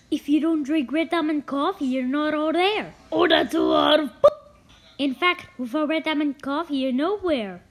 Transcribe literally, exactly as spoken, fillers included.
If you don't drink red diamond coffee, you're not all there. Oh, that's a lot of poop. In fact, without red diamond coffee, you're nowhere.